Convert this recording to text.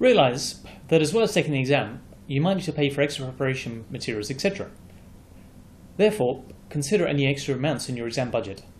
Realise that as well as taking the exam, you might need to pay for extra preparation materials, etc. Therefore, consider any extra amounts in your exam budget.